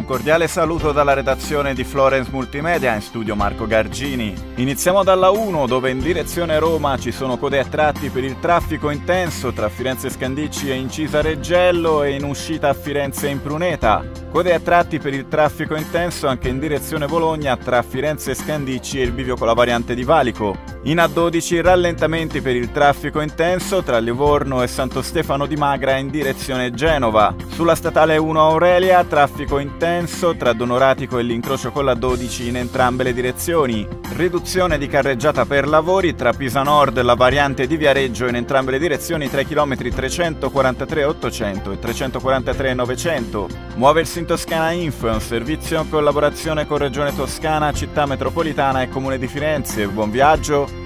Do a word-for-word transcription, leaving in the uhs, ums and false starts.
cordiale saluto dalla redazione di Florence Multimedia, in studio Marco Gargini. Iniziamo dalla uno, dove in direzione Roma ci sono code a tratti per il traffico intenso tra Firenze Scandicci e Incisa Reggello e in uscita a Firenze Impruneta. Code a tratti per il traffico intenso anche in direzione Bologna tra Firenze Scandicci e il bivio con la variante di Valico. In A dodici rallentamenti per il traffico intenso tra Livorno e Santo Stefano di Magra in direzione Genova. Sulla statale uno Aurelia traffico intenso tra Donoratico e l'incrocio con la dodici in entrambe le direzioni. Riduzione di carreggiata per lavori tra Pisa Nord e la variante di Viareggio in entrambe le direzioni tra i chilometri trecentoquarantatré ottocento e trecentoquarantatré novecento. Muoversi in Toscana Info è un servizio in collaborazione con Regione Toscana, Città Metropolitana e Comune di Firenze. Buon viaggio!